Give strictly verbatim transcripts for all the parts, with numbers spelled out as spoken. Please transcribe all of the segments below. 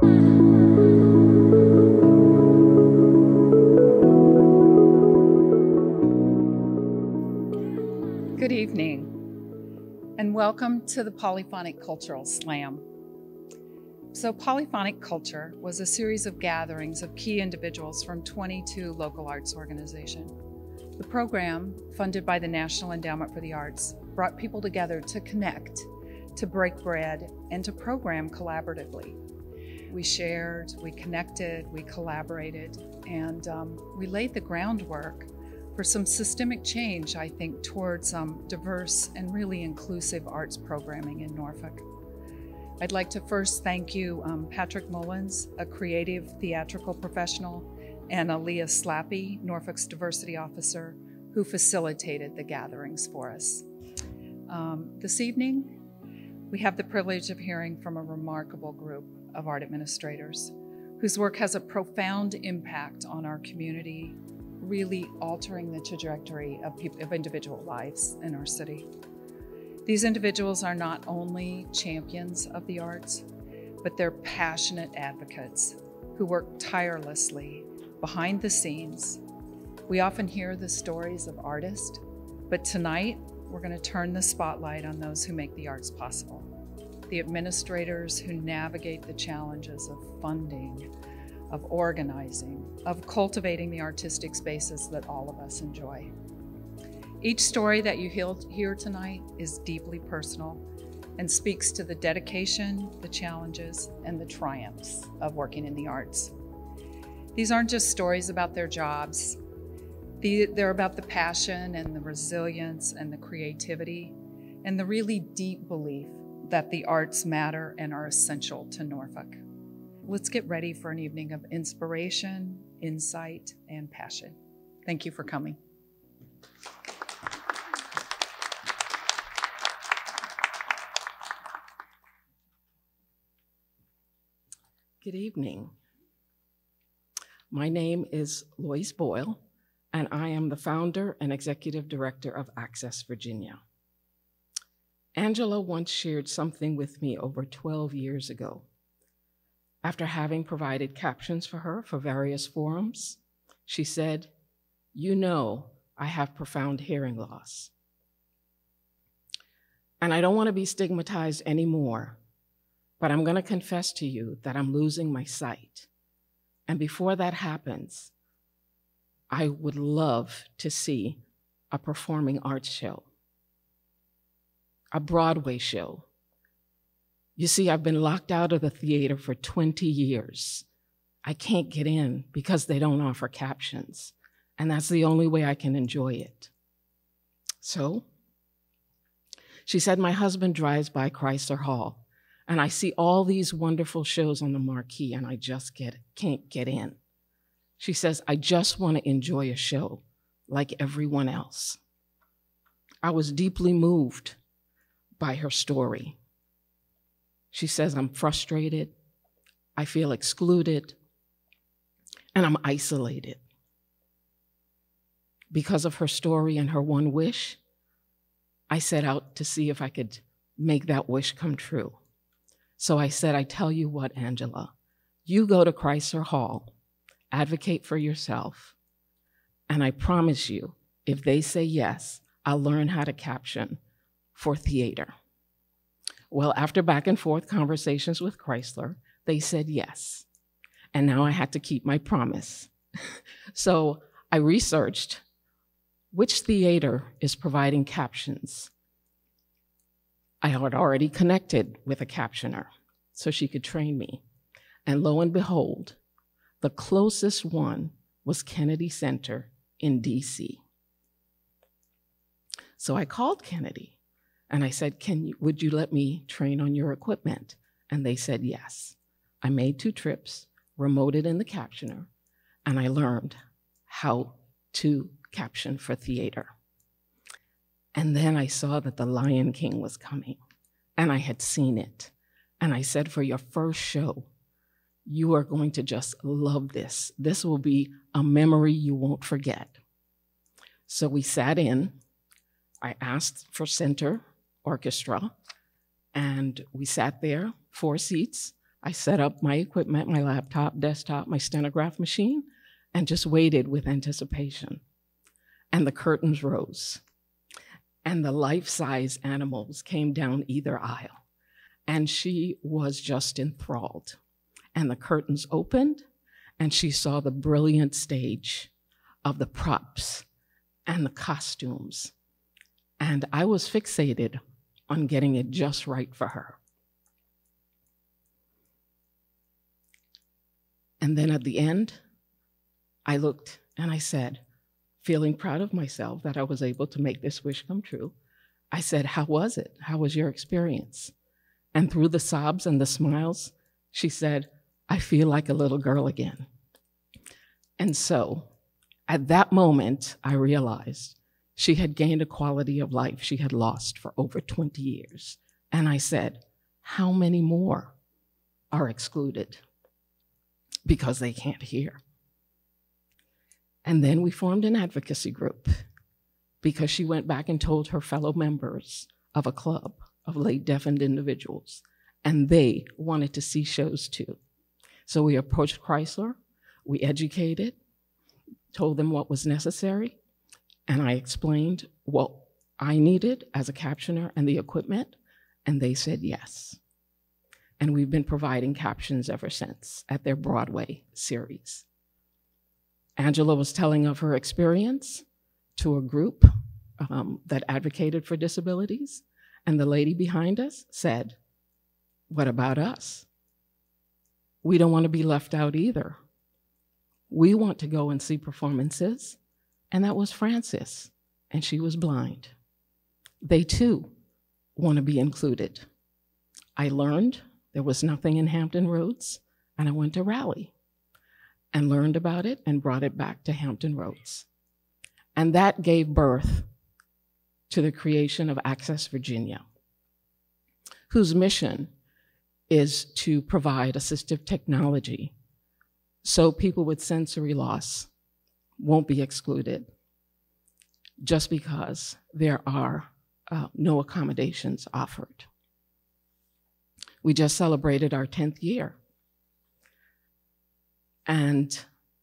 Good evening, and welcome to the Polyphonic Cultural Slam. So Polyphonic Culture was a series of gatherings of key individuals from twenty-two local arts organizations. The program, funded by the National Endowment for the Arts, brought people together to connect, to break bread, and to program collaboratively. We shared, we connected, we collaborated, and um, we laid the groundwork for some systemic change, I think, towards um, diverse and really inclusive arts programming in Norfolk. I'd like to first thank you, um, Patrick Mullins, a creative theatrical professional, and Aaliyah Slappy, Norfolk's diversity officer, who facilitated the gatherings for us. Um, this evening, we have the privilege of hearing from a remarkable group of art administrators whose work has a profound impact on our community, really altering the trajectory of, people, of individual lives in our city. These individuals are not only champions of the arts, but they're passionate advocates who work tirelessly behind the scenes. We often hear the stories of artists, but tonight we're going to turn the spotlight on those who make the arts possible. The administrators who navigate the challenges of funding, of organizing, of cultivating the artistic spaces that all of us enjoy. Each story that you hear tonight is deeply personal and speaks to the dedication, the challenges, and the triumphs of working in the arts. These aren't just stories about their jobs. They're about the passion and the resilience and the creativity and the really deep belief that the arts matter and are essential to Norfolk. Let's get ready for an evening of inspiration, insight, and passion. Thank you for coming. Good evening. My name is Lois Boyle, and I am the founder and executive director of Access Virginia. Angela once shared something with me over twelve years ago. After having provided captions for her for various forums, she said, "You know, I have profound hearing loss. And I don't want to be stigmatized anymore, but I'm going to confess to you that I'm losing my sight. And before that happens, I would love to see a performing arts show, a Broadway show. You see, I've been locked out of the theater for twenty years. I can't get in because they don't offer captions, and that's the only way I can enjoy it." So she said, "My husband drives by Chrysler Hall, and I see all these wonderful shows on the marquee, and I just get, can't get in." She says, "I just want to enjoy a show like everyone else." I was deeply moved by her story. She says, "I'm frustrated, I feel excluded, and I'm isolated." Because of her story and her one wish, I set out to see if I could make that wish come true. So I said, "I tell you what, Angela, you go to Chrysler Hall, advocate for yourself, and I promise you, if they say yes, I'll learn how to caption for theater." Well, after back and forth conversations with Chrysler, they said yes. And now I had to keep my promise. So I researched which theater is providing captions. I had already connected with a captioner so she could train me. And lo and behold, the closest one was Kennedy Center in D C. So I called Kennedy. And I said, Can you, would you let me train on your equipment? And they said yes. I made two trips, remoted in the captioner, and I learned how to caption for theater. And then I saw that The Lion King was coming, and I had seen it. And I said, for your first show, you are going to just love this. This will be a memory you won't forget. So we sat in. I asked for center orchestra, and we sat there, four seats. I set up my equipment, my laptop, desktop, my stenograph machine, and just waited with anticipation. And the curtains rose, and the life-size animals came down either aisle, and she was just enthralled. And the curtains opened, and she saw the brilliant stage of the props and the costumes. And I was fixated on getting it just right for her. And then at the end, I looked and I said, feeling proud of myself that I was able to make this wish come true, I said, how was it? How was your experience? And through the sobs and the smiles, she said, I feel like a little girl again. And so at that moment, I realized she had gained a quality of life she had lost for over twenty years. And I said, how many more are excluded because they can't hear? And then we formed an advocacy group because she went back and told her fellow members of a club of late deafened individuals, and they wanted to see shows too. So we approached Chrysler, we educated, told them what was necessary, and I explained what I needed as a captioner and the equipment, and they said yes. And we've been providing captions ever since at their Broadway series. Angela was telling of her experience to a group um, that advocated for disabilities, and the lady behind us said, what about us? We don't want to be left out either. We want to go and see performances, and that was Frances, and she was blind. They too want to be included. I learned there was nothing in Hampton Roads, and I went to Raleigh and learned about it and brought it back to Hampton Roads. And that gave birth to the creation of Access Virginia, whose mission is to provide assistive technology so people with sensory loss won't be excluded just because there are uh, no accommodations offered. We just celebrated our tenth year. And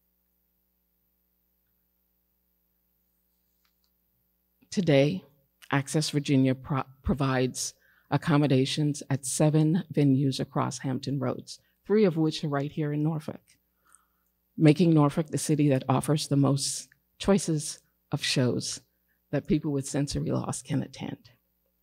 today, Access Virginia pro provides accommodations at seven venues across Hampton Roads, three of which are right here in Norfolk, making Norfolk the city that offers the most choices of shows that people with sensory loss can attend.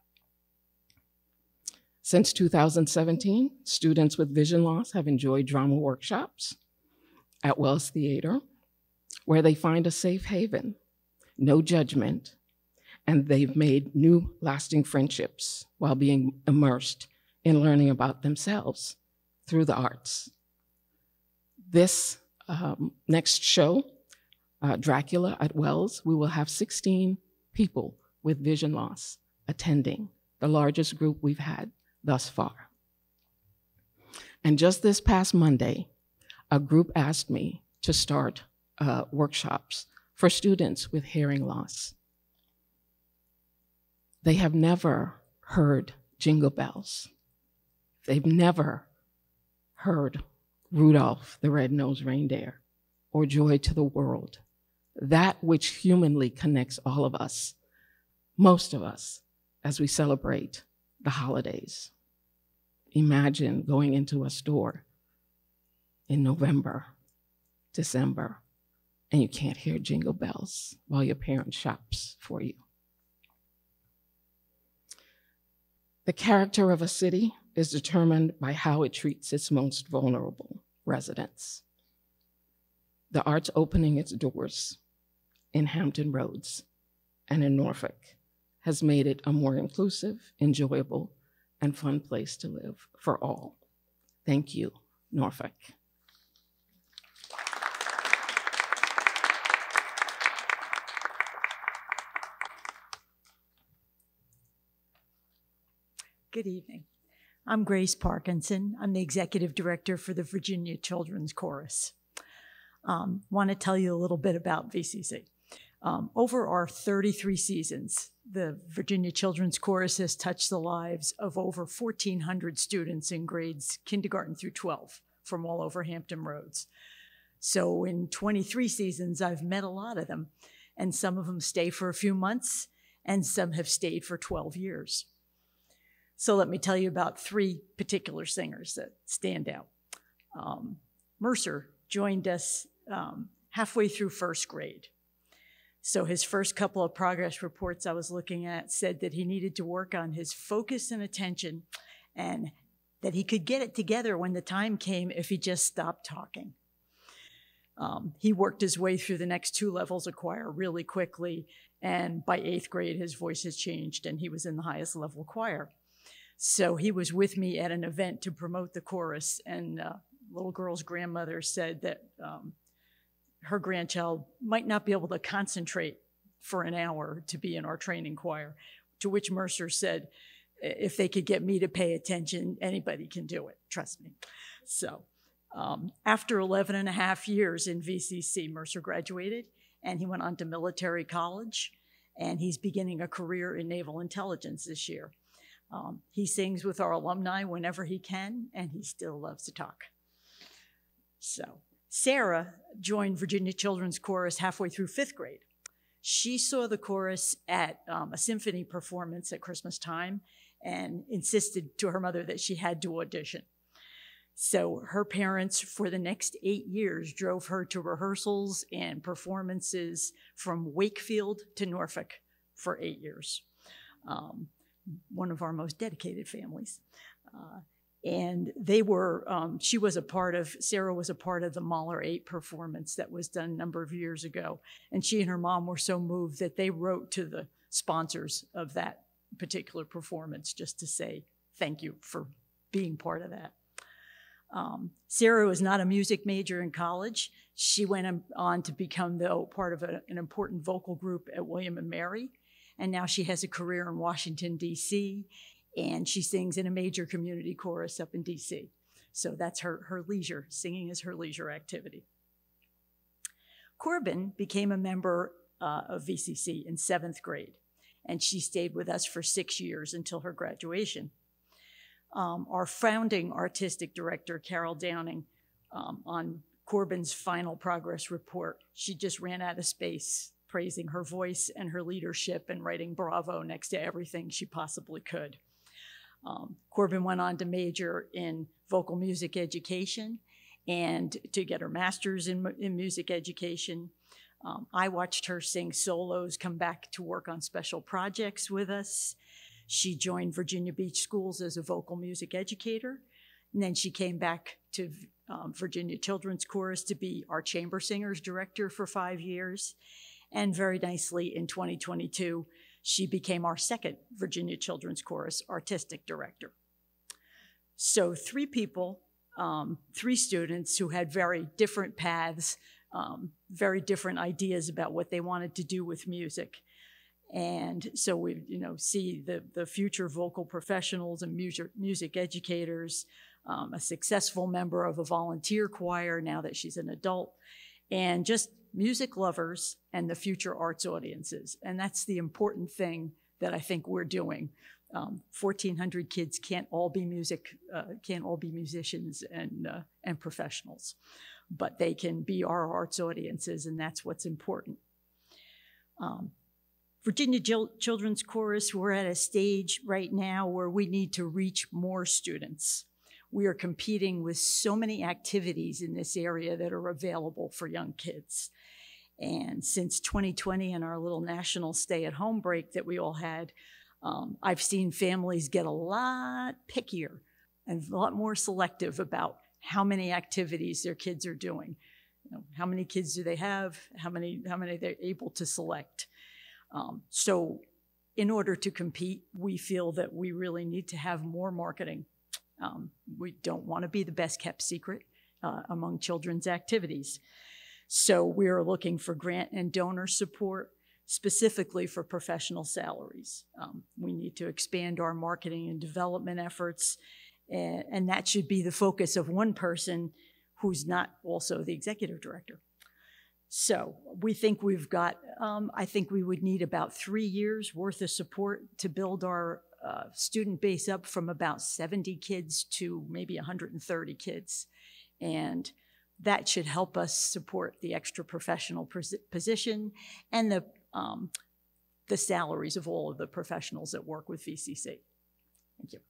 Since two thousand seventeen, students with vision loss have enjoyed drama workshops at Wells Theater, where they find a safe haven, no judgment, and they've made new lasting friendships while being immersed in learning about themselves through the arts. This um, next show, uh, Dracula at Wells, we will have sixteen people with vision loss attending, the largest group we've had thus far. And just this past Monday, a group asked me to start uh, workshops for students with hearing loss. They have never heard Jingle Bells. They've never heard Rudolph the Red-Nosed Reindeer or Joy to the World, that which humanly connects all of us, most of us, as we celebrate the holidays. Imagine going into a store in November, December, and you can't hear Jingle Bells while your parent shops for you. The character of a city is determined by how it treats its most vulnerable residents. The arts opening its doors in Hampton Roads and in Norfolk has made it a more inclusive, enjoyable, and fun place to live for all. Thank you, Norfolk. Good evening. I'm Grace Parkinson. I'm the Executive Director for the Virginia Children's Chorus. Um, want to tell you a little bit about V C C. Um, over our thirty-three seasons, the Virginia Children's Chorus has touched the lives of over fourteen hundred students in grades kindergarten through twelve from all over Hampton Roads. So in twenty-three seasons, I've met a lot of them, and some of them stay for a few months, and some have stayed for twelve years. So let me tell you about three particular singers that stand out. Um, Mercer joined us um, halfway through first grade. So his first couple of progress reports I was looking at said that he needed to work on his focus and attention, and that he could get it together when the time came if he just stopped talking. Um, he worked his way through the next two levels of choir really quickly, and by eighth grade, his voice has changed, and he was in the highest level choir. So he was with me at an event to promote the chorus, and uh, little girl's grandmother said that um, her grandchild might not be able to concentrate for an hour to be in our training choir, to which Mercer said, if they could get me to pay attention, anybody can do it, trust me. So um, after eleven and a half years in V C C, Mercer graduated, and he went on to military college, and he's beginning a career in naval intelligence this year. Um, he sings with our alumni whenever he can, and he still loves to talk. So Sarah joined Virginia Children's Chorus halfway through fifth grade. She saw the chorus at um, a symphony performance at Christmas time and insisted to her mother that she had to audition. So her parents, for the next eight years, drove her to rehearsals and performances from Wakefield to Norfolk for eight years. Um, one of our most dedicated families. Uh, and they were, um, she was a part of, Sarah was a part of the Mahler eight performance that was done a number of years ago. And she and her mom were so moved that they wrote to the sponsors of that particular performance just to say thank you for being part of that. Um, Sarah was not a music major in college. She went on to become, though, part of a, an important vocal group at William and Mary. And now she has a career in Washington, D C, and she sings in a major community chorus up in D C. So that's her, her leisure. Singing is her leisure activity. Corbin became a member uh, of V C C in seventh grade, and she stayed with us for six years until her graduation. Um, our founding artistic director, Carol Downing, um, on Corbin's final progress report, she just ran out of space, praising her voice and her leadership and writing bravo next to everything she possibly could. Um, Corbin went on to major in vocal music education and to get her master's in, in music education. Um, I watched her sing solos, come back to work on special projects with us. She joined Virginia Beach Schools as a vocal music educator, and then she came back to um, Virginia Children's Chorus to be our chamber singers director for five years. And very nicely, in twenty twenty-two, she became our second Virginia Children's Chorus artistic director. So three people, um, three students who had very different paths, um, very different ideas about what they wanted to do with music. And so we, you know, see the, the future vocal professionals and music, music educators, um, a successful member of a volunteer choir now that she's an adult, and just music lovers and the future arts audiences. And that's the important thing that I think we're doing. Um, fourteen hundred kids can't all be music, uh, can't all be musicians and, uh, and professionals, but they can be our arts audiences, and that's what's important. Um, Virginia Children's Chorus, we're at a stage right now where we need to reach more students. We are competing with so many activities in this area that are available for young kids. And since twenty twenty and our little national stay-at-home break that we all had, um, I've seen families get a lot pickier and a lot more selective about how many activities their kids are doing. You know, how many kids do they have? How many, how many they're able to select? Um, so in order to compete, we feel that we really need to have more marketing. Um, we don't want to be the best kept secret uh, among children's activities. So we are looking for grant and donor support, specifically for professional salaries. Um, we need to expand our marketing and development efforts, and, and that should be the focus of one person who's not also the executive director. So we think we've got, um, I think we would need about three years worth of support to build our uh, student base up from about seventy kids to maybe one hundred thirty kids. And that should help us support the extra professional position and the, um, the salaries of all of the professionals that work with V C C. Thank you.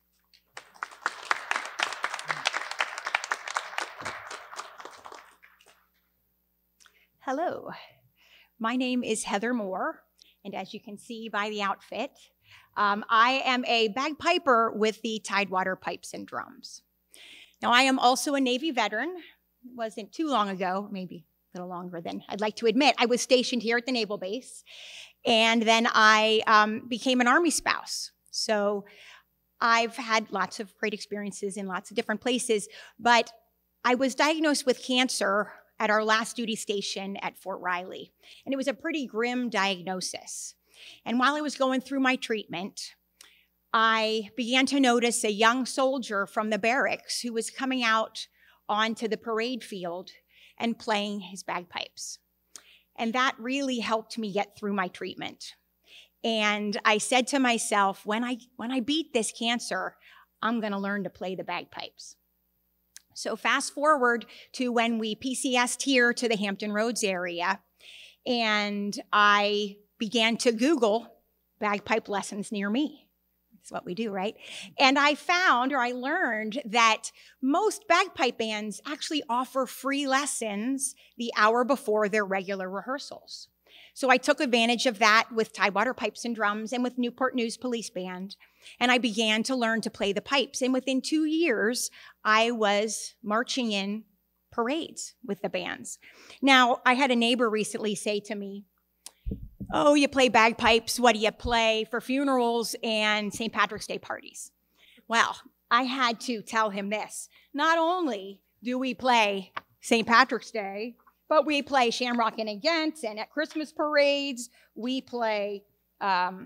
Hello, my name is Heather Moore, and as you can see by the outfit, um, I am a bagpiper with the Tidewater Pipes and Drums. Now, I am also a Navy veteran. It wasn't too long ago, maybe a little longer than I'd like to admit. I was stationed here at the Naval Base, and then I um, became an Army spouse. So I've had lots of great experiences in lots of different places, but I was diagnosed with cancer at our last duty station at Fort Riley. And it was a pretty grim diagnosis. And while I was going through my treatment, I began to notice a young soldier from the barracks who was coming out onto the parade field and playing his bagpipes. And that really helped me get through my treatment. And I said to myself, when I, when I beat this cancer, I'm gonna learn to play the bagpipes. So fast forward to when we P C S'd here to the Hampton Roads area, and I began to Google bagpipe lessons near me. That's what we do, right? And I found, or I learned, that most bagpipe bands actually offer free lessons the hour before their regular rehearsals. So I took advantage of that with Tidewater Pipes and Drums and with Newport News Police Band, and I began to learn to play the pipes. And within two years, I was marching in parades with the bands. Now, I had a neighbor recently say to me, "Oh, you play bagpipes, what do you play for funerals and Saint Patrick's Day parties?" Well, I had to tell him this. Not only do we play Saint Patrick's Day, but we play Shamrock and Ghent, and at Christmas parades, we play um,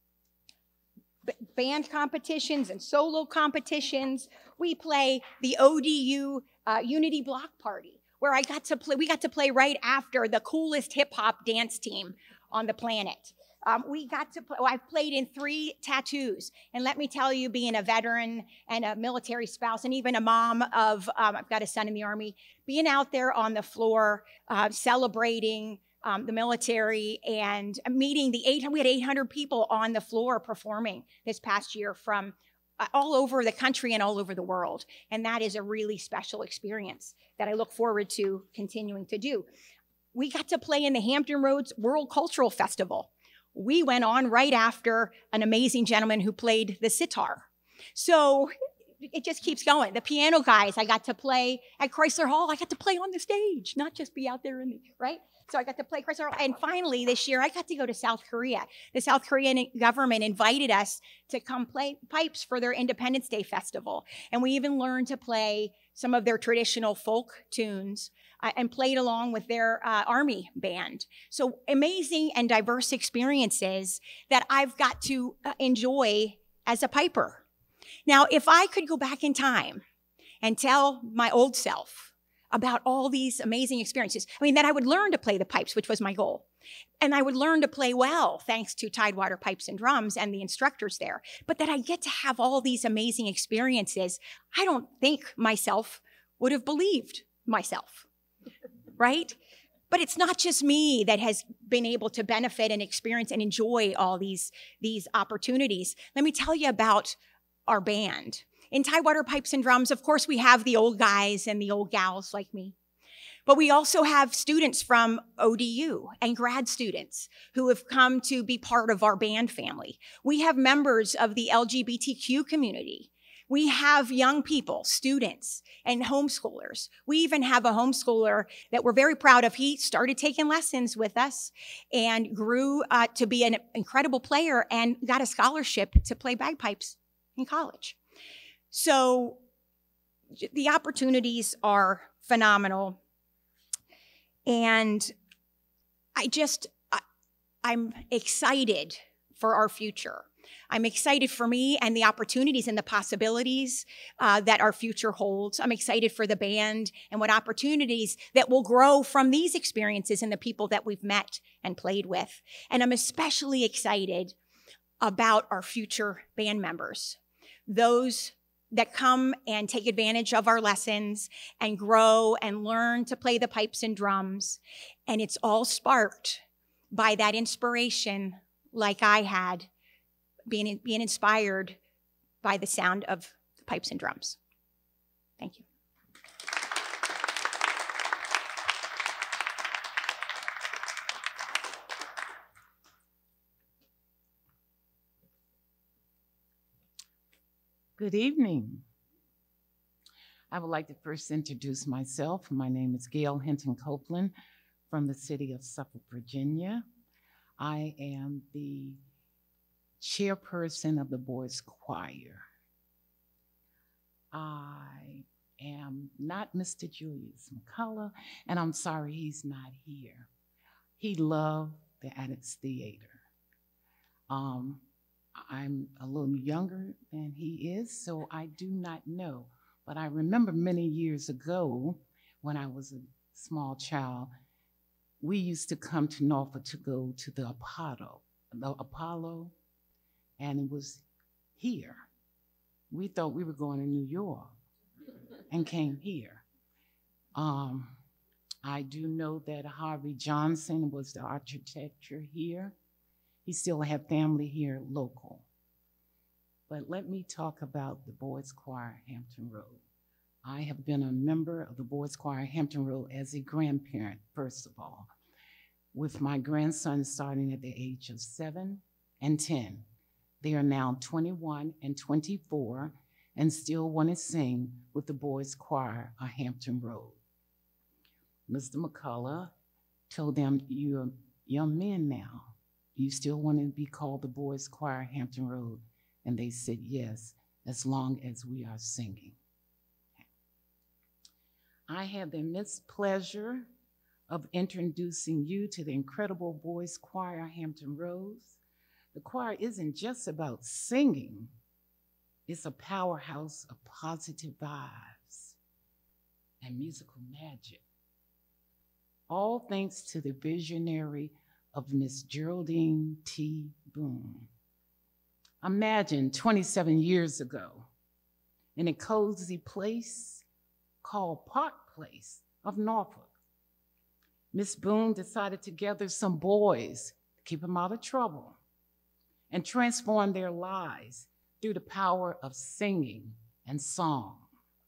band competitions and solo competitions. We play the O D U uh, Unity Block Party, where I got to play, we got to play right after the coolest hip hop dance team on the planet. Um, we got to play, well, I've played in three tattoos. And let me tell you, being a veteran and a military spouse and even a mom of, um, I've got a son in the Army, being out there on the floor, uh, celebrating um, the military and meeting the eight hundred, we had eight hundred people on the floor performing this past year from uh, all over the country and all over the world. And that is a really special experience that I look forward to continuing to do. We got to play in the Hampton Roads World Cultural Festival. We went on right after an amazing gentleman who played the sitar. So it just keeps going. The piano guys, I got to play at Chrysler Hall. I got to play on the stage, not just be out there in the, right? So I got to play Chrysler Hall. And finally this year, I got to go to South Korea. The South Korean government invited us to come play pipes for their Independence Day festival. And we even learned to play some of their traditional folk tunes uh, and played along with their uh, Army band. So amazing and diverse experiences that I've got to uh, enjoy as a piper. Now, if I could go back in time and tell my old self about all these amazing experiences, I mean, that I would learn to play the pipes, which was my goal. And I would learn to play well, thanks to Tidewater Pipes and Drums and the instructors there. But that I get to have all these amazing experiences, I don't think myself would have believed myself, right? But it's not just me that has been able to benefit and experience and enjoy all these, these opportunities. Let me tell you about our band. In Tidewater Pipes and Drums, of course, we have the old guys and the old gals like me. But we also have students from O D U and grad students who have come to be part of our band family. We have members of the L G B T Q community. We have young people, students, and homeschoolers. We even have a homeschooler that we're very proud of. He started taking lessons with us and grew uh, to be an incredible player and got a scholarship to play bagpipes in college. So the opportunities are phenomenal. And I just, I, I'm excited for our future. I'm excited for me and the opportunities and the possibilities uh, that our future holds. I'm excited for the band and what opportunities that will grow from these experiences and the people that we've met and played with. And I'm especially excited about our future band members, those that come and take advantage of our lessons and grow and learn to play the pipes and drums. And it's all sparked by that inspiration like I had, being, being inspired by the sound of the pipes and drums. Thank you. Good evening. I would like to first introduce myself. My name is Gail Hinton Copeland from the city of Suffolk, Virginia. I am the chairperson of the Boys Choir. I am not Mister Julius McCullough, and I'm sorry he's not here. He loved the Annex Theater. Um, I'm a little younger than he is, so I do not know. But I remember many years ago, when I was a small child, we used to come to Norfolk to go to the Apollo, the Apollo, and it was here. We thought we were going to New York and came here. Um, I do know that Harvey Johnson was the architecture here. He still had family here local. But let me talk about the Boys Choir Hampton Road. I have been a member of the Boys Choir Hampton Road as a grandparent, first of all, with my grandsons starting at the age of seven and ten. They are now twenty-one and twenty-four and still want to sing with the Boys Choir of Hampton Road. Mister McCullough told them, "You're young men now. You still want to be called the Boys Choir Hampton Road?" And they said, "Yes, as long as we are singing." I have the immense pleasure of introducing you to the incredible Boys Choir Hampton Roads. The choir isn't just about singing. It's a powerhouse of positive vibes and musical magic. All thanks to the visionary of Miss Geraldine T. Boone. Imagine twenty-seven years ago, in a cozy place called Park Place of Norfolk, Miss Boone decided to gather some boys to keep them out of trouble and transform their lives through the power of singing and song.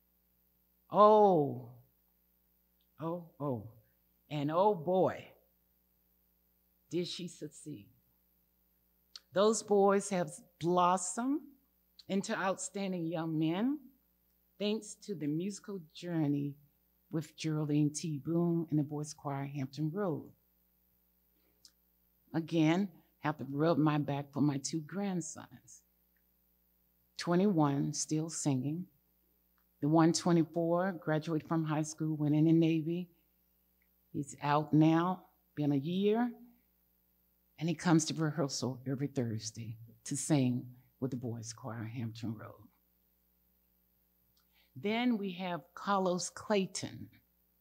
Oh, oh, oh, and oh boy, did she succeed. Those boys have blossomed into outstanding young men thanks to the musical journey with Geraldine T. Boone and the Boys Choir Hampton Road. Again, have to rub my back for my two grandsons. twenty-one, still singing. The one twenty-four, graduated from high school, went in the Navy. He's out now, been a year, and he comes to rehearsal every Thursday to sing with the Boys Choir Hampton Road. Then we have Carlos Clayton,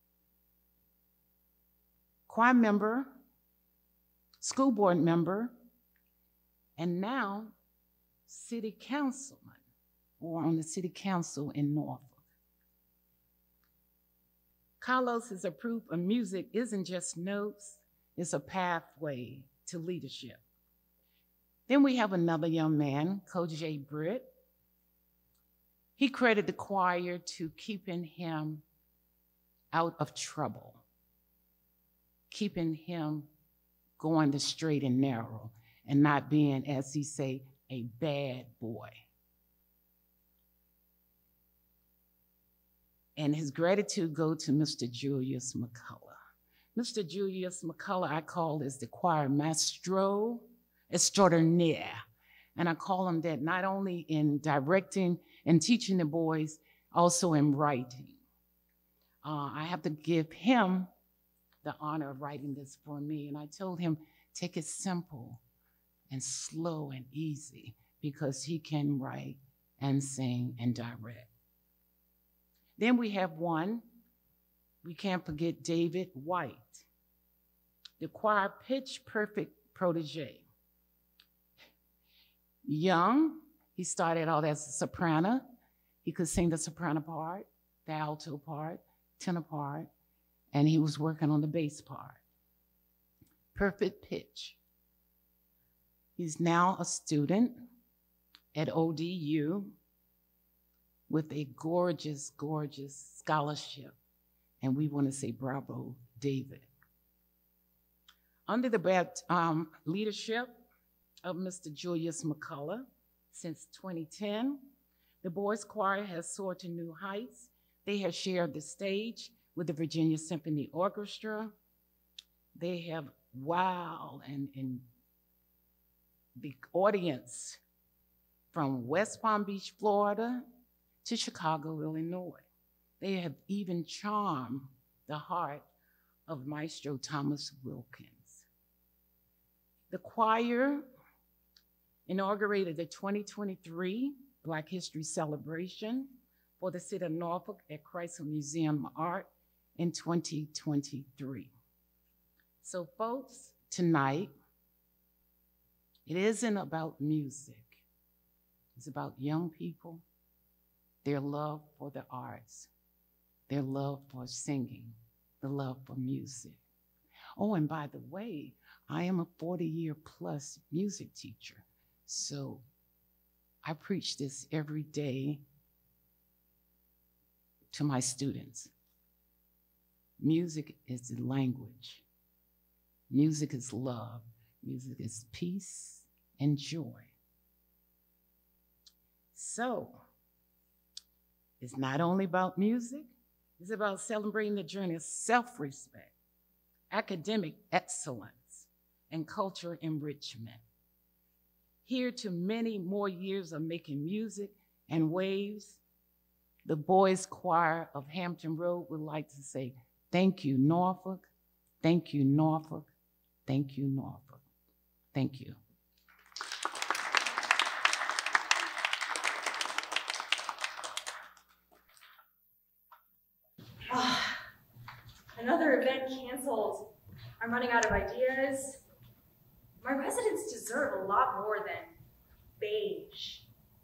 choir member, school board member, and now city councilman, or on the city council in Norfolk. Carlos's approval of music isn't just notes, it's a pathway to leadership. Then we have another young man, Kojay Britt. He credited the choir to keeping him out of trouble, keeping him going the straight and narrow, and not being, as he say, a bad boy. And his gratitude go to Mister Julius McCullough. Mister Julius McCullough, I call is the choir maestro extraordinaire. And I call him that not only in directing and teaching the boys, also in writing. Uh, I have to give him the honor of writing this for me. And I told him, take it simple and slow and easy, because he can write and sing and direct. Then we have one, we can't forget David White, the choir pitch perfect protege. Young, he started out as a soprano. He could sing the soprano part, the alto part, tenor part, and he was working on the bass part. Perfect pitch. He's now a student at O D U with a gorgeous, gorgeous scholarship. And we want to say bravo, David. Under the um, leadership of Mister Julius McCullough, since twenty ten, the boys' choir has soared to new heights. They have shared the stage with the Virginia Symphony Orchestra. They have wowed and, and the audience from West Palm Beach, Florida, to Chicago, Illinois. They have even charmed the heart of Maestro Thomas Wilkins. The choir inaugurated the twenty twenty-three Black History Celebration for the city of Norfolk at Chrysler Museum of Art in twenty twenty-three. So folks, tonight, it isn't about music. It's about young people, their love for the arts, their love for singing, the love for music. Oh, and by the way, I am a forty-year plus music teacher, so I preach this every day to my students. Music is the language. Music is love. Music is peace and joy. So, it's not only about music, it's about celebrating the journey of self-respect, academic excellence, and cultural enrichment. Here to many more years of making music and waves, the Boys Choir of Hampton Road would like to say, thank you, Norfolk. Thank you, Norfolk. Thank you, Norfolk. Thank you. Oh, another event canceled. I'm running out of ideas. My residents deserve a lot more than beige.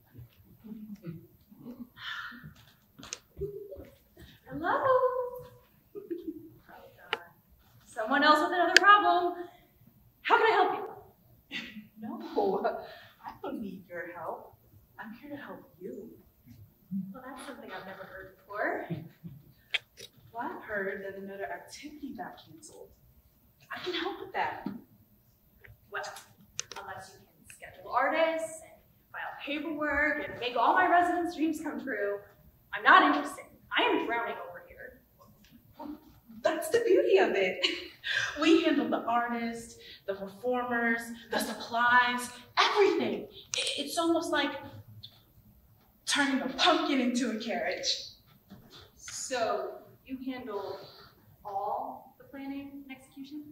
Hello? Oh God. Someone else with another problem. How can I help you? No, I don't need your help. I'm here to help you. Well, that's something I've never heard before. Well, I've heard that another activity got canceled. I can help with that. Well, unless you can schedule artists and file paperwork and make all my residents' dreams come true, I'm not interested. I am drowning over here. That's the beauty of it. We handle the artists, the performers, the supplies, everything. It's almost like turning a pumpkin into a carriage. So you handle all the planning and execution?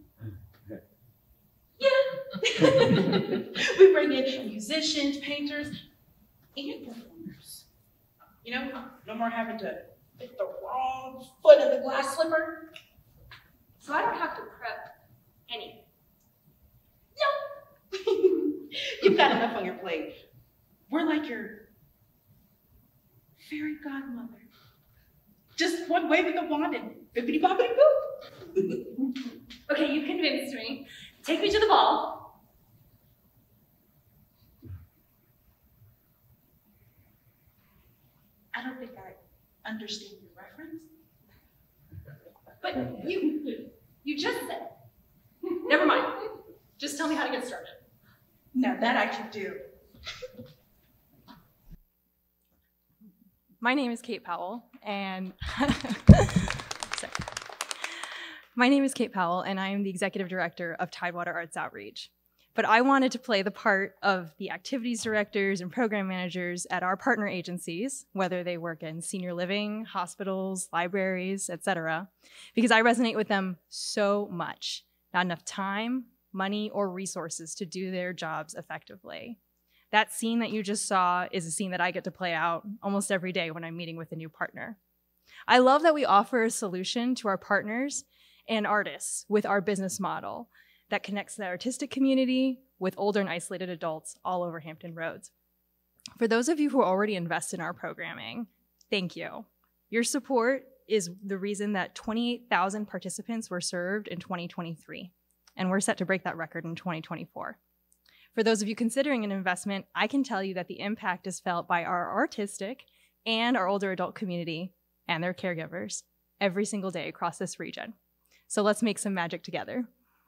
Yeah. We bring in musicians, painters, and performers. You know, no more having to pick the wrong foot in the glass slipper. So I don't have to prep anything. No. You've got enough on your plate. We're like your fairy godmother. Just one wave of the wand and bippity boppity boop. Okay, you convinced me. Take me to the ball. I don't think I understand your reference. But you, you just said. Never mind. Just tell me how to get started. Now that I can do. My name is Kate Powell, and sorry. My name is Kate Powell, and I am the executive director of Tidewater Arts Outreach. But I wanted to play the part of the activities directors and program managers at our partner agencies, whether they work in senior living, hospitals, libraries, et cetera, because I resonate with them so much. Not enough time, money, or resources to do their jobs effectively. That scene that you just saw is a scene that I get to play out almost every day when I'm meeting with a new partner. I love that we offer a solution to our partners and artists with our business model that connects the artistic community with older and isolated adults all over Hampton Roads. For those of you who already invest in our programming, thank you. Your support is the reason that twenty-eight thousand participants were served in twenty twenty-three, and we're set to break that record in twenty twenty-four. For those of you considering an investment, I can tell you that the impact is felt by our artistic and our older adult community and their caregivers every single day across this region. So let's make some magic together.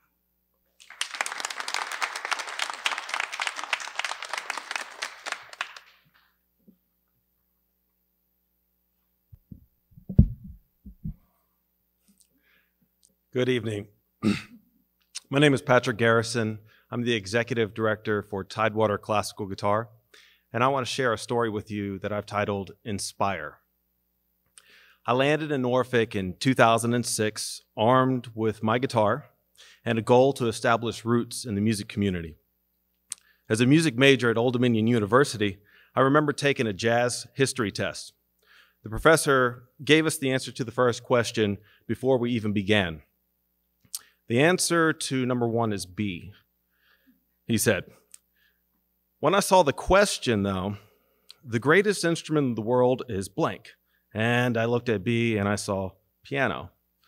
Good evening. My name is Patrick Garrison. I'm the Executive Director for Tidewater Classical Guitar, and I want to share a story with you that I've titled Inspire. I landed in Norfolk in two thousand six, armed with my guitar and a goal to establish roots in the music community. As a music major at Old Dominion University, I remember taking a jazz history test. The professor gave us the answer to the first question before we even began. The answer to number one is B. He said, "When I saw the question, though, the greatest instrument in the world is blank." And I looked at B and I saw piano.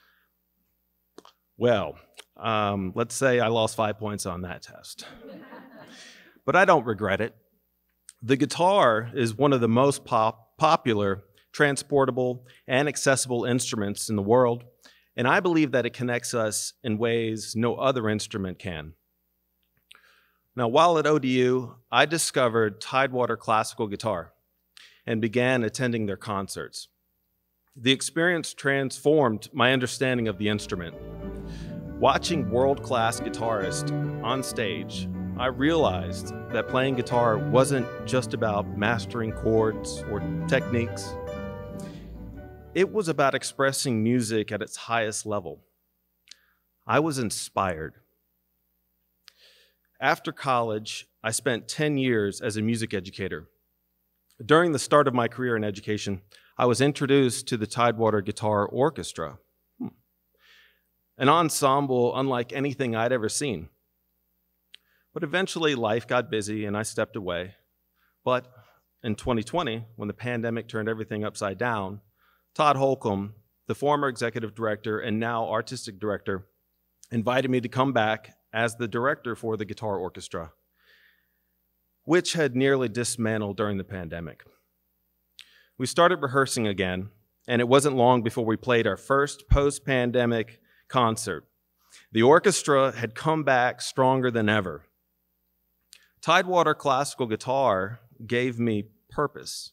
Well, um, let's say I lost five points on that test. But I don't regret it. The guitar is one of the most pop popular, transportable, and accessible instruments in the world. And I believe that it connects us in ways no other instrument can. Now, while at O D U, I discovered Tidewater Classical Guitar and began attending their concerts. The experience transformed my understanding of the instrument. Watching world-class guitarists on stage, I realized that playing guitar wasn't just about mastering chords or techniques. It was about expressing music at its highest level. I was inspired. After college, I spent ten years as a music educator. During the start of my career in education, I was introduced to the Tidewater Guitar Orchestra, hmm. an ensemble unlike anything I'd ever seen. But eventually, life got busy and I stepped away. But in twenty twenty, when the pandemic turned everything upside down, Todd Holcomb, the former executive director and now artistic director, invited me to come back as the director for the Guitar Orchestra, which had nearly dismantled during the pandemic. We started rehearsing again, and it wasn't long before we played our first post-pandemic concert. The orchestra had come back stronger than ever. Tidewater Classical Guitar gave me purpose.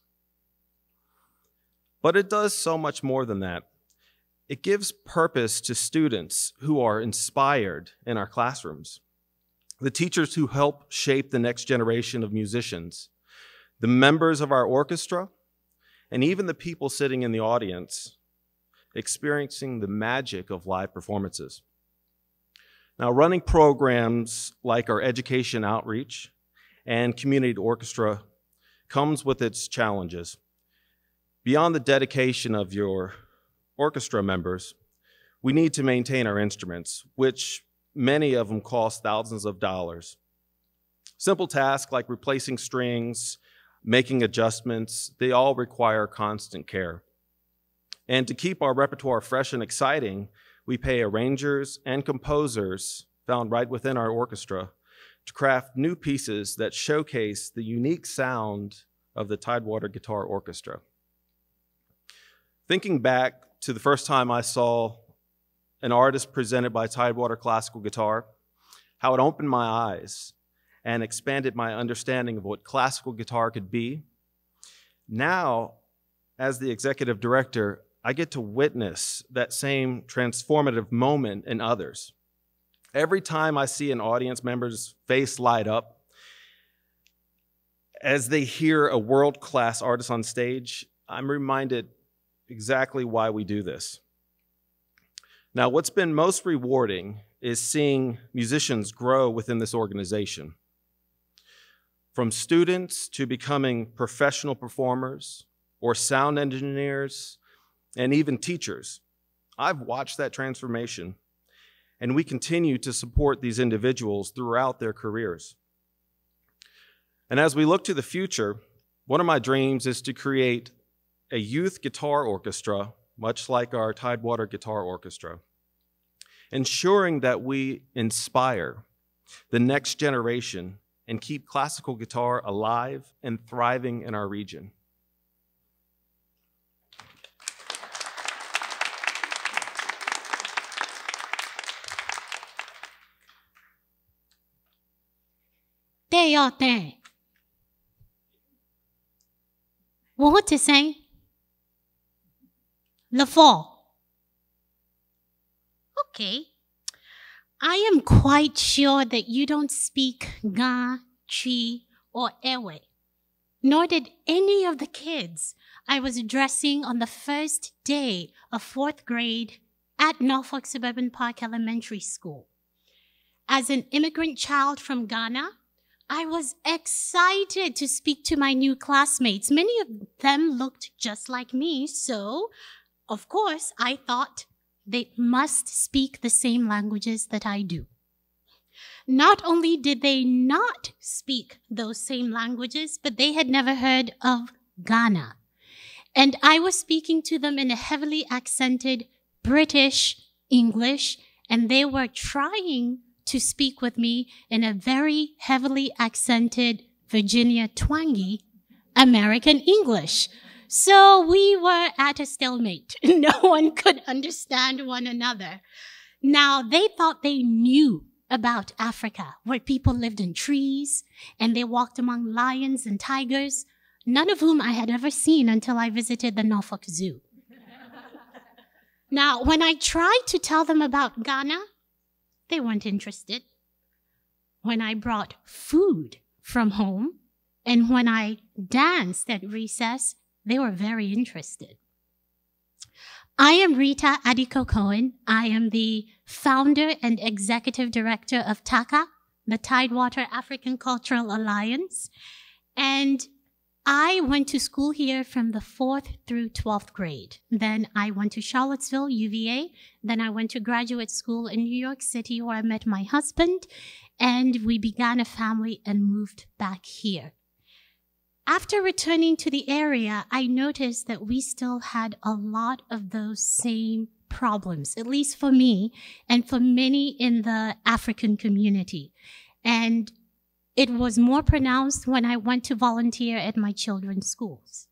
But it does so much more than that. It gives purpose to students who are inspired in our classrooms, the teachers who help shape the next generation of musicians, the members of our orchestra, and even the people sitting in the audience, experiencing the magic of live performances. Now, running programs like our education outreach and community orchestra comes with its challenges. Beyond the dedication of your orchestra members, we need to maintain our instruments, which many of them cost thousands of dollars. Simple tasks like replacing strings, making adjustments, they all require constant care. And to keep our repertoire fresh and exciting, we pay arrangers and composers found right within our orchestra to craft new pieces that showcase the unique sound of the Tidewater Guitar Orchestra. Thinking back to the first time I saw an artist presented by Tidewater Classical Guitar, how it opened my eyes and expanded my understanding of what classical guitar could be. Now, as the executive director, I get to witness that same transformative moment in others. Every time I see an audience member's face light up as they hear a world-class artist on stage, I'm reminded exactly why we do this. Now, what's been most rewarding is seeing musicians grow within this organization. From students to becoming professional performers or sound engineers and even teachers. I've watched that transformation, and we continue to support these individuals throughout their careers. And as we look to the future, one of my dreams is to create a youth guitar orchestra, much like our Tidewater Guitar Orchestra, ensuring that we inspire the next generation and keep classical guitar alive and thriving in our region. Day or day. What to say? The fall. Okay. I am quite sure that you don't speak Ga, Chi, or Ewe, nor did any of the kids I was addressing on the first day of fourth grade at Norfolk Suburban Park Elementary School. As an immigrant child from Ghana, I was excited to speak to my new classmates. Many of them looked just like me, so, of course, I thought they must speak the same languages that I do. Not only did they not speak those same languages, but they had never heard of Ghana. And I was speaking to them in a heavily accented British English, and they were trying to speak with me in a very heavily accented Virginia twangy American English. So we were at a stalemate. No one could understand one another. Now, they thought they knew about Africa, where people lived in trees and they walked among lions and tigers, none of whom I had ever seen until I visited the Norfolk Zoo. Now, when I tried to tell them about Ghana, they weren't interested. When I brought food from home and when I danced at recess, they were very interested. I am Rita Adiko Cohen. I am the founder and executive director of TACA, the Tidewater African Cultural Alliance. And I went to school here from the fourth through twelfth grade. Then I went to Charlottesville, U V A. Then I went to graduate school in New York City, where I met my husband, and we began a family and moved back here. After returning to the area, I noticed that we still had a lot of those same problems, at least for me and for many in the African community. And it was more pronounced when I went to volunteer at my children's schools.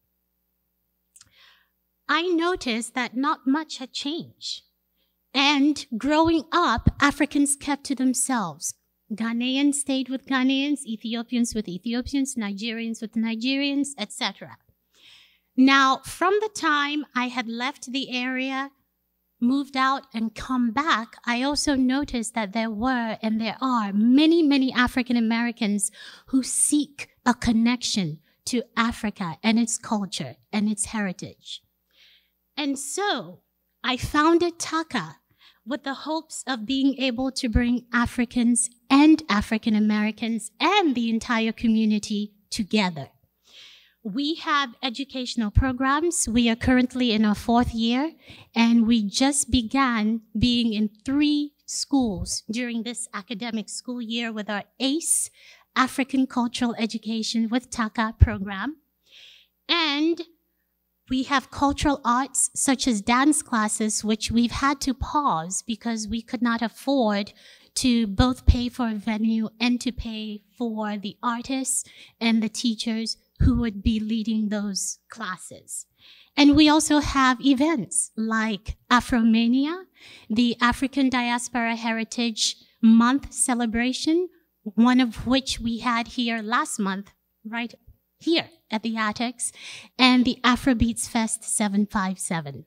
I noticed that not much had changed. And growing up, Africans kept to themselves. Ghanaians stayed with Ghanaians, Ethiopians with Ethiopians, Nigerians with Nigerians, et cetera. Now, from the time I had left the area, moved out, and come back, I also noticed that there were and there are many, many African Americans who seek a connection to Africa and its culture and its heritage. And so I founded TACA with the hopes of being able to bring Africans and African Americans and the entire community together. We have educational programs. We are currently in our fourth year, and we just began being in three schools during this academic school year with our ACE, African Cultural Education with TACA program. And we have cultural arts such as dance classes, which we've had to pause because we could not afford to both pay for a venue and to pay for the artists and the teachers who would be leading those classes. And we also have events like Afromania, the African Diaspora Heritage Month celebration, one of which we had here last month, right here at the Attics, and the Afrobeats Fest seven five seven.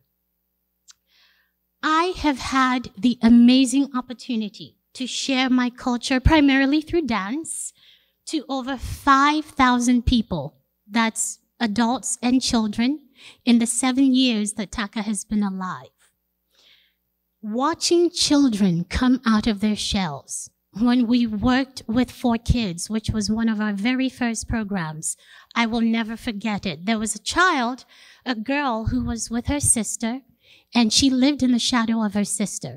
I have had the amazing opportunity to share my culture primarily through dance to over five thousand people. That's adults and children in the seven years that TACA has been alive. Watching children come out of their shells, when we worked with four kids, which was one of our very first programs. I will never forget it. There was a child, a girl who was with her sister, and she lived in the shadow of her sister.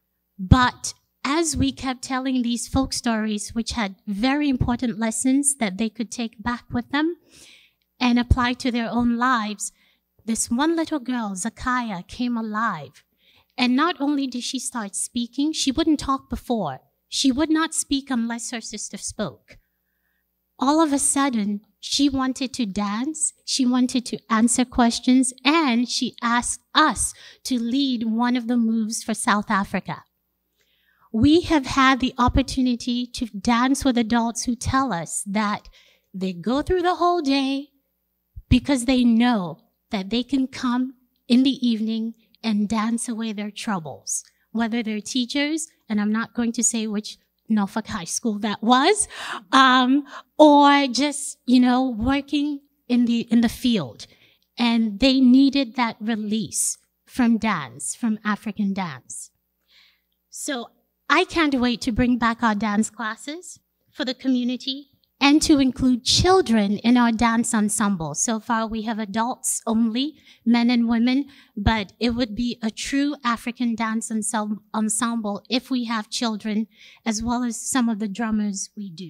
But as we kept telling these folk stories, which had very important lessons that they could take back with them and apply to their own lives, this one little girl, Zakaya, came alive. And not only did she start speaking, she wouldn't talk before. She would not speak unless her sister spoke. All of a sudden, she wanted to dance, she wanted to answer questions, and she asked us to lead one of the moves for South Africa. We have had the opportunity to dance with adults who tell us that they go through the whole day because they know that they can come in the evening and dance away their troubles, whether they're teachers, and I'm not going to say which Norfolk High School that was, um, or just, you know, working in the, in the field. And they needed that release from dance, from African dance. So I can't wait to bring back our dance classes for the community and to include children in our dance ensemble. So far, we have adults only, men and women, but it would be a true African dance ensemble if we have children, as well as some of the drummers we do.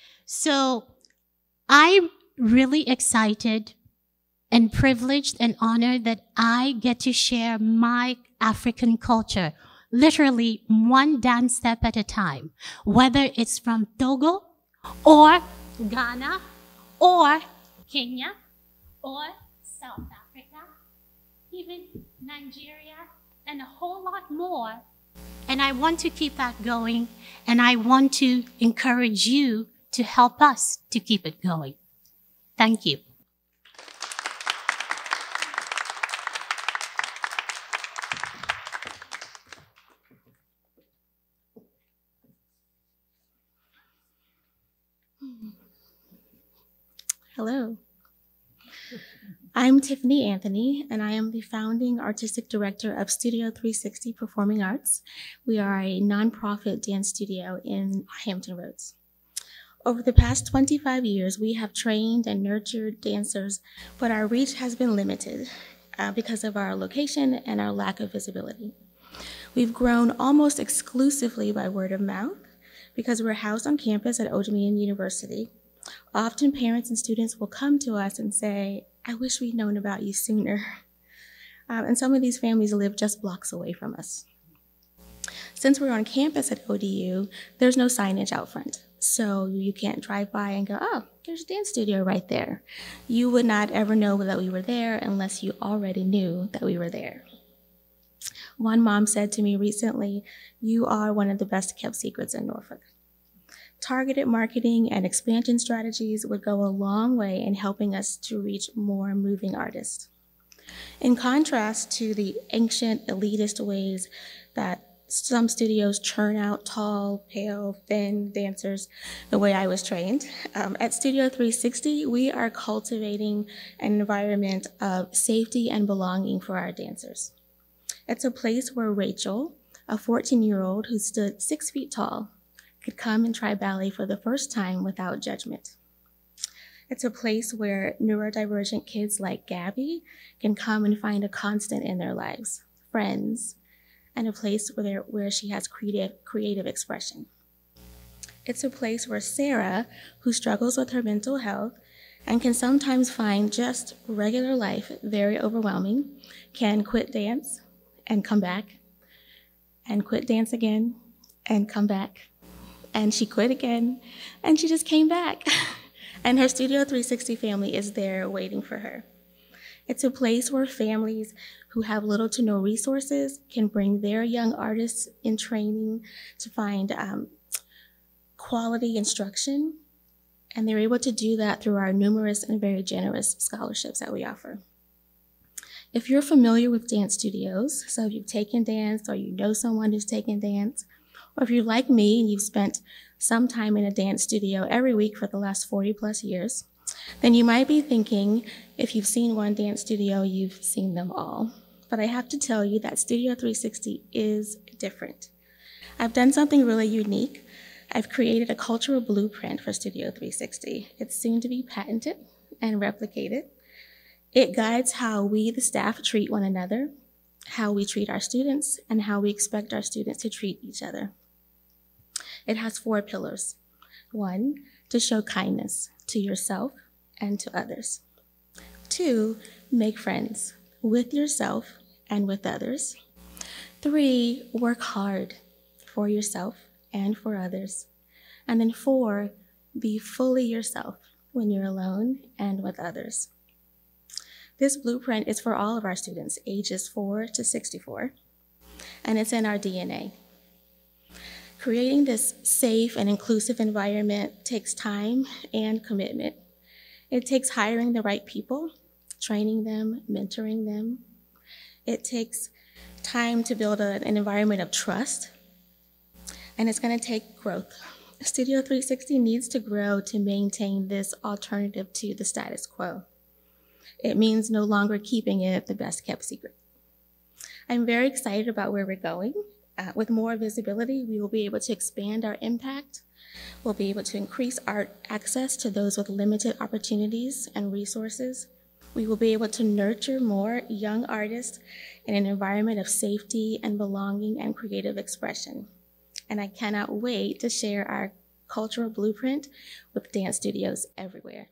So I'm really excited and privileged and honored that I get to share my African culture, literally one dance step at a time, whether it's from Togo, or Ghana, or Kenya, or South Africa, even Nigeria, and a whole lot more. And I want to keep that going, and I want to encourage you to help us to keep it going. Thank you. Hello. I'm Tiffany Anthony, and I am the founding artistic director of Studio three sixty Performing Arts. We are a nonprofit dance studio in Hampton Roads. Over the past twenty-five years, we have trained and nurtured dancers, but our reach has been limited uh, because of our location and our lack of visibility. We've grown almost exclusively by word of mouth because we're housed on campus at Old Dominion University. Often parents and students will come to us and say, I wish we'd known about you sooner. Um, and some of these families live just blocks away from us. Since we're on campus at O D U, there's no signage out front. So you can't drive by and go, oh, there's a dance studio right there. You would not ever know that we were there unless you already knew that we were there. One mom said to me recently, you are one of the best kept secrets in Norfolk. Targeted marketing and expansion strategies would go a long way in helping us to reach more moving artists. In contrast to the ancient elitist ways that some studios churn out tall, pale, thin dancers the way I was trained, um, at Studio three sixty, we are cultivating an environment of safety and belonging for our dancers. It's a place where Rachel, a fourteen-year-old who stood six feet tall, could come and try ballet for the first time without judgment. It's a place where neurodivergent kids like Gabby can come and find a constant in their lives, friends, and a place where, where she has creative, creative expression. It's a place where Sarah, who struggles with her mental health and can sometimes find just regular life very overwhelming, can quit dance and come back, and quit dance again and come back. And she quit again, and she just came back. And her Studio three sixty family is there waiting for her. It's a place where families who have little to no resources can bring their young artists in training to find um, quality instruction, and they're able to do that through our numerous and very generous scholarships that we offer. If you're familiar with dance studios, so if you've taken dance or you know someone who's taken dance, or if you're like me and you've spent some time in a dance studio every week for the last forty plus years, then you might be thinking, if you've seen one dance studio, you've seen them all. But I have to tell you that Studio three sixty is different. I've done something really unique. I've created a cultural blueprint for Studio three sixty. It's soon to be patented and replicated. It guides how we, the staff, treat one another, how we treat our students, and how we expect our students to treat each other. It has four pillars. One, to show kindness to yourself and to others. Two, make friends with yourself and with others. Three, work hard for yourself and for others. And then four, be fully yourself when you're alone and with others. This blueprint is for all of our students, ages four to sixty-four, and it's in our D N A. Creating this safe and inclusive environment takes time and commitment. It takes hiring the right people, training them, mentoring them. It takes time to build a, an environment of trust, and it's gonna take growth. Studio three sixty needs to grow to maintain this alternative to the status quo. It means no longer keeping it the best kept secret. I'm very excited about where we're going. Uh, with more visibility, we will be able to expand our impact. We'll be able to increase art access to those with limited opportunities and resources. We will be able to nurture more young artists in an environment of safety and belonging and creative expression. And I cannot wait to share our cultural blueprint with dance studios everywhere.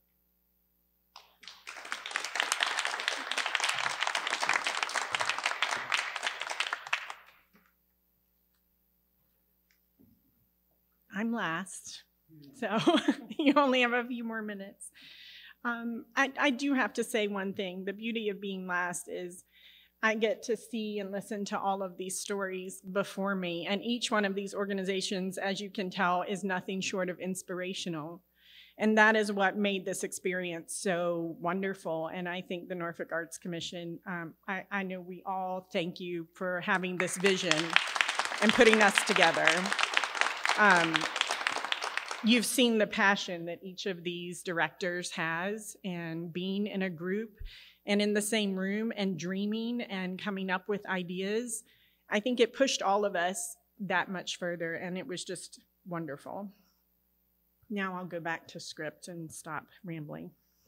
I'm last, so you only have a few more minutes. Um, I, I do have to say one thing. The beauty of being last is I get to see and listen to all of these stories before me, and each one of these organizations, as you can tell, is nothing short of inspirational. And that is what made this experience so wonderful. And I think the Norfolk Arts Commission, um, I, I know we all thank you for having this vision and putting us together. Um, you've seen the passion that each of these directors has, and being in a group and in the same room and dreaming and coming up with ideas. I think it pushed all of us that much further, and it was just wonderful. Now I'll go back to script and stop rambling.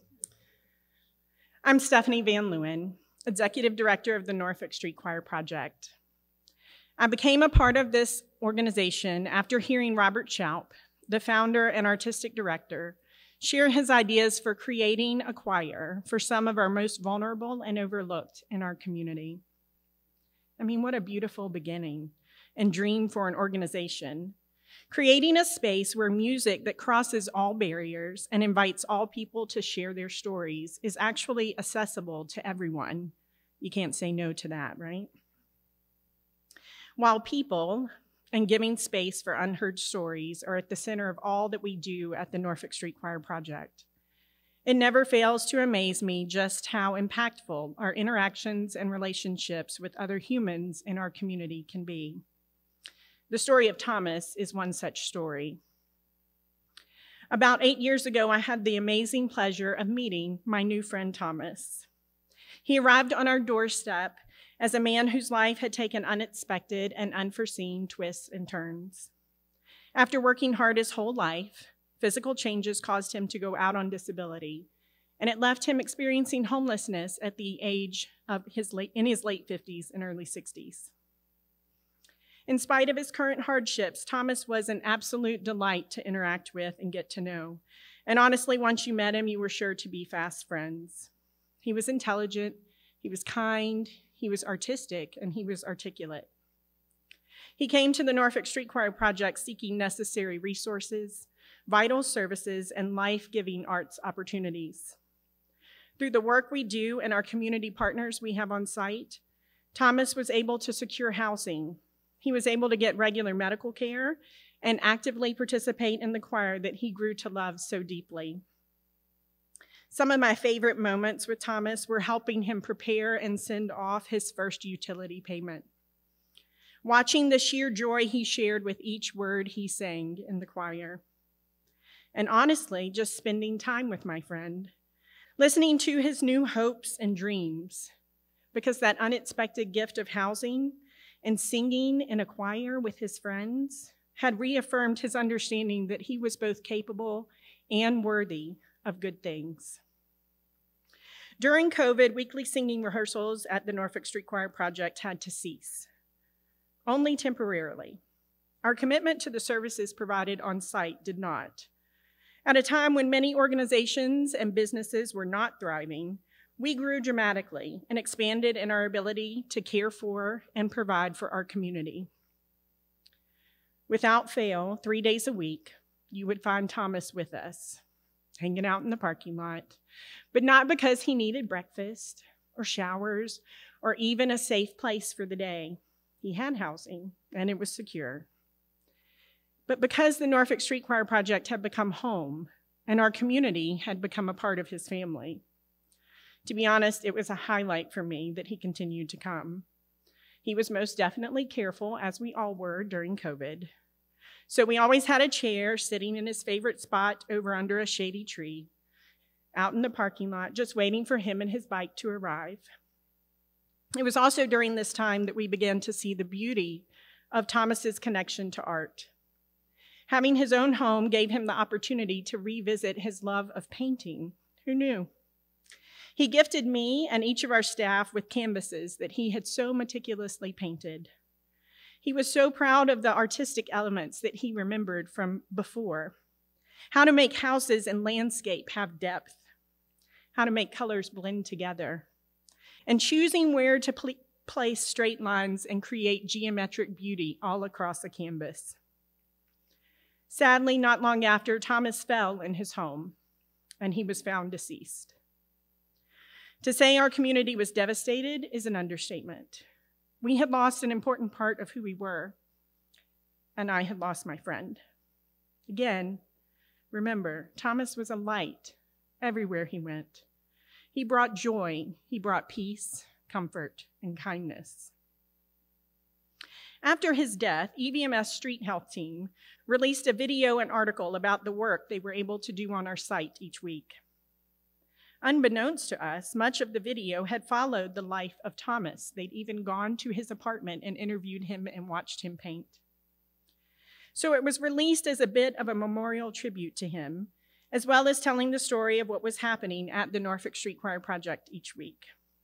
I'm Stephanie Van Leeuwen, Executive Director of the Norfolk Street Choir Project. I became a part of this organization after hearing Robert Schaup, the founder and artistic director, share his ideas for creating a choir for some of our most vulnerable and overlooked in our community. I mean, what a beautiful beginning and dream for an organization. Creating a space where music that crosses all barriers and invites all people to share their stories is actually accessible to everyone. You can't say no to that, right? While people and giving space for unheard stories are at the center of all that we do at the Norfolk Street Choir Project, it never fails to amaze me just how impactful our interactions and relationships with other humans in our community can be. The story of Thomas is one such story. About eight years ago, I had the amazing pleasure of meeting my new friend Thomas. He arrived on our doorstep as a man whose life had taken unexpected and unforeseen twists and turns. After working hard his whole life, physical changes caused him to go out on disability, and it left him experiencing homelessness at the age of his late, in his late fifties and early sixties. In spite of his current hardships, Thomas was an absolute delight to interact with and get to know. And honestly, once you met him, you were sure to be fast friends. He was intelligent, he was kind, he was artistic, and he was articulate. He came to the Norfolk Street Choir Project seeking necessary resources, vital services, and life-giving arts opportunities. Through the work we do and our community partners we have on site, Thomas was able to secure housing. He was able to get regular medical care and actively participate in the choir that he grew to love so deeply. Some of my favorite moments with Thomas were helping him prepare and send off his first utility payment. Watching the sheer joy he shared with each word he sang in the choir. And honestly, just spending time with my friend, listening to his new hopes and dreams, because that unexpected gift of housing and singing in a choir with his friends had reaffirmed his understanding that he was both capable and worthy of good things. During COVID, weekly singing rehearsals at the Norfolk Street Choir Project had to cease, only temporarily. Our commitment to the services provided on site did not. At a time when many organizations and businesses were not thriving, we grew dramatically and expanded in our ability to care for and provide for our community. Without fail, three days a week, you would find Thomas with us, hanging out in the parking lot, but not because he needed breakfast or showers or even a safe place for the day. He had housing, and it was secure. But because the Norfolk Street Choir Project had become home and our community had become a part of his family. To be honest, it was a highlight for me that he continued to come. He was most definitely careful, as we all were during COVID. So we always had a chair sitting in his favorite spot over under a shady tree, out in the parking lot, just waiting for him and his bike to arrive. It was also during this time that we began to see the beauty of Thomas's connection to art. Having his own home gave him the opportunity to revisit his love of painting. Who knew? He gifted me and each of our staff with canvases that he had so meticulously painted. He was so proud of the artistic elements that he remembered from before. How to make houses and landscape have depth. How to make colors blend together. And choosing where to pl- place straight lines and create geometric beauty all across a canvas. Sadly, not long after, Thomas fell in his home, and he was found deceased. To say our community was devastated is an understatement. We had lost an important part of who we were, and I had lost my friend. Again, remember, Thomas was a light everywhere he went. He brought joy, he brought peace, comfort, and kindness. After his death, E V M S Street Health Team released a video and article about the work they were able to do on our site each week. Unbeknownst to us, much of the video had followed the life of Thomas. They'd even gone to his apartment and interviewed him and watched him paint. So it was released as a bit of a memorial tribute to him, as well as telling the story of what was happening at the Norfolk Street Choir Project each week.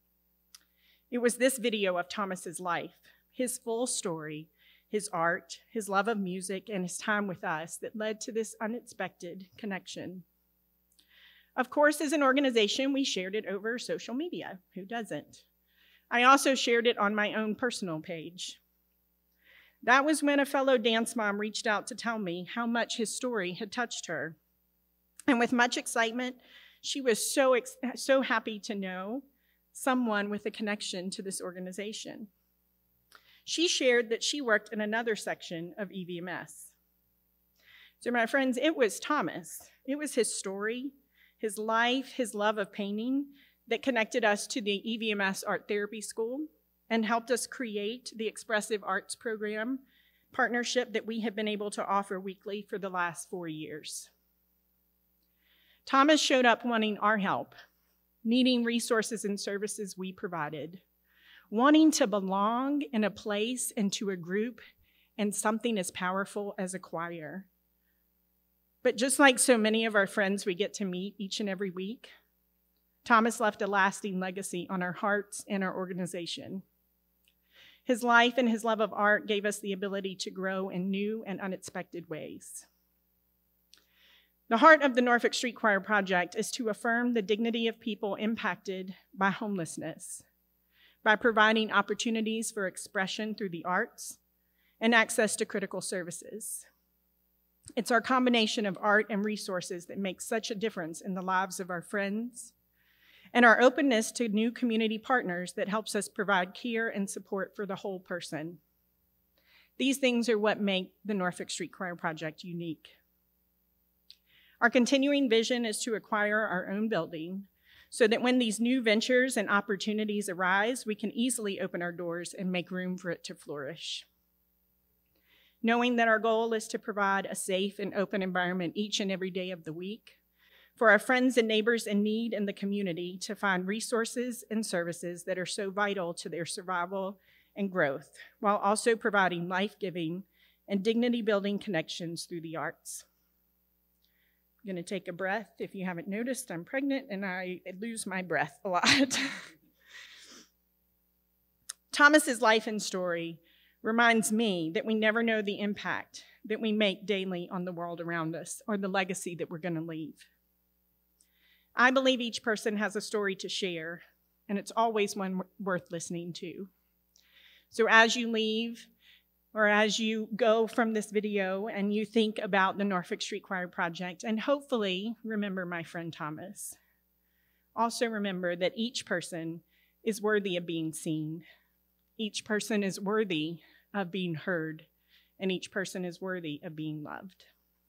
It was this video of Thomas's life, his full story, his art, his love of music, and his time with us that led to this unexpected connection. Of course, as an organization, we shared it over social media. Who doesn't? I also shared it on my own personal page. That was when a fellow dance mom reached out to tell me how much his story had touched her. And with much excitement, she was so, ex- so happy to know someone with a connection to this organization. She shared that she worked in another section of E V M S. So my friends, it was Thomas. It was his story, his life, his love of painting that connected us to the E V M S Art Therapy School and helped us create the Expressive Arts Program partnership that we have been able to offer weekly for the last four years. Thomas showed up wanting our help, needing resources and services we provided, wanting to belong in a place and to a group and something as powerful as a choir. But just like so many of our friends we get to meet each and every week, Thomas left a lasting legacy on our hearts and our organization. His life and his love of art gave us the ability to grow in new and unexpected ways. The heart of the Norfolk Street Choir Project is to affirm the dignity of people impacted by homelessness, by providing opportunities for expression through the arts and access to critical services. It's our combination of art and resources that makes such a difference in the lives of our friends, and our openness to new community partners that helps us provide care and support for the whole person. These things are what make the Norfolk Street Choir Project unique. Our continuing vision is to acquire our own building so that when these new ventures and opportunities arise, we can easily open our doors and make room for it to flourish. Knowing that our goal is to provide a safe and open environment each and every day of the week for our friends and neighbors in need in the community to find resources and services that are so vital to their survival and growth, while also providing life-giving and dignity-building connections through the arts. I'm going to take a breath. If you haven't noticed, I'm pregnant and I lose my breath a lot. Thomas's life and story reminds me that we never know the impact that we make daily on the world around us or the legacy that we're going to leave. I believe each person has a story to share, and it's always one worth listening to. So as you leave, or as you go from this video and you think about the Norfolk Street Choir Project, and hopefully remember my friend Thomas, also remember that each person is worthy of being seen. Each person is worthy of being heard, and each person is worthy of being loved.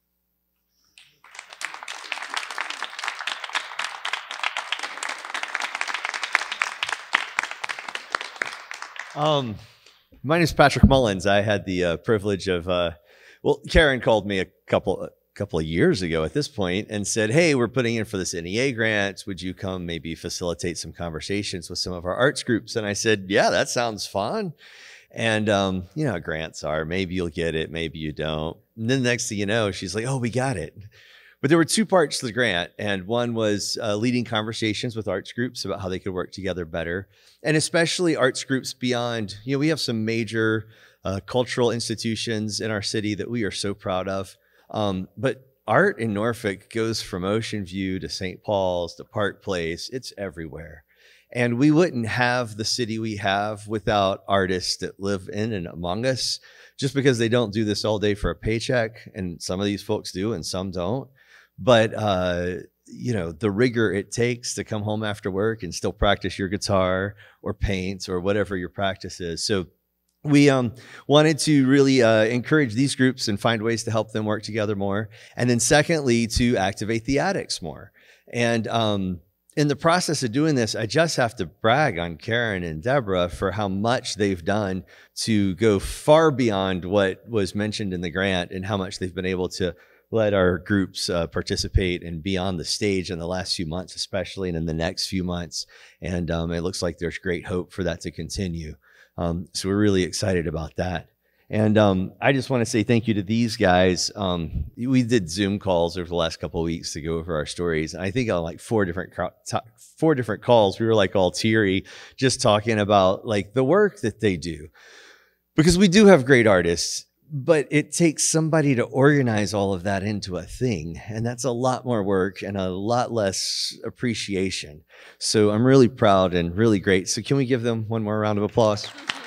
Um, my name is Patrick Mullins. I had the uh, privilege of, uh, well, Karen called me a couple, a couple of years ago at this point and said, hey, we're putting in for this N E A grant. Would you come maybe facilitate some conversations with some of our arts groups? And I said, yeah, that sounds fun. And, um, you know how grants are. Maybe you'll get it, maybe you don't. And then the next thing you know, she's like, oh, we got it. But there were two parts to the grant, and one was uh, leading conversations with arts groups about how they could work together better, and especially arts groups beyond, you know, we have some major uh, cultural institutions in our city that we are so proud of, um, but art in Norfolk goes from Ocean View to Saint Paul's to Park Place. It's everywhere. And we wouldn't have the city we have without artists that live in and among us, just because they don't do this all day for a paycheck, and some of these folks do and some don't. But, uh, you know, the rigor it takes to come home after work and still practice your guitar or paint or whatever your practice is. So we um, wanted to really uh, encourage these groups and find ways to help them work together more. And then secondly, to activate the attics more. And um, in the process of doing this, I just have to brag on Karen and Deborah for how much they've done to go far beyond what was mentioned in the grant, and how much they've been able to let our groups uh, participate and be on the stage in the last few months, especially, and in the next few months. And um, it looks like there's great hope for that to continue. Um, so we're really excited about that. And um, I just want to say thank you to these guys. Um, we did Zoom calls over the last couple of weeks to go over our stories. And I think on like four different four different calls, we were like all teary, just talking about like the work that they do. Because we do have great artists, but it takes somebody to organize all of that into a thing. And that's a lot more work and a lot less appreciation. So I'm really proud and really great. So can we give them one more round of applause?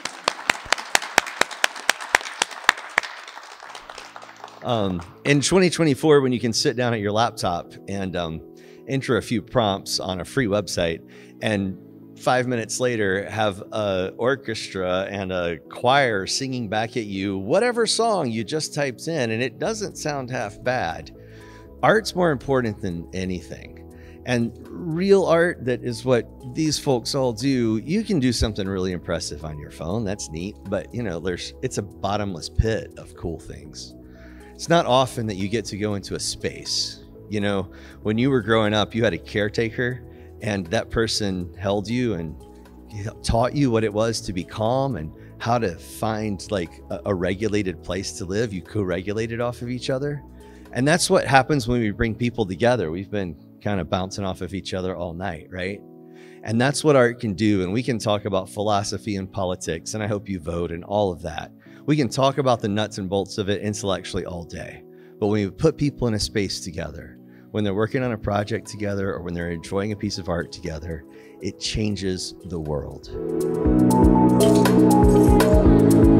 Um, in twenty twenty-four, when you can sit down at your laptop and um, enter a few prompts on a free website, and five minutes later have an orchestra and a choir singing back at you whatever song you just typed in, and it doesn't sound half bad. Art's more important than anything. And real art, that is what these folks all do. You can do something really impressive on your phone. That's neat. But, you know, there's it's a bottomless pit of cool things. It's not often that you get to go into a space. You know, when you were growing up, you had a caretaker, and that person held you and taught you what it was to be calm and how to find like a, a regulated place to live. You co-regulated off of each other. And that's what happens when we bring people together. We've been kind of bouncing off of each other all night, right? And that's what art can do. And we can talk about philosophy and politics, and I hope you vote and all of that. We can talk about the nuts and bolts of it intellectually all day. But when we put people in a space together, when they're working on a project together, or when they're enjoying a piece of art together, it changes the world.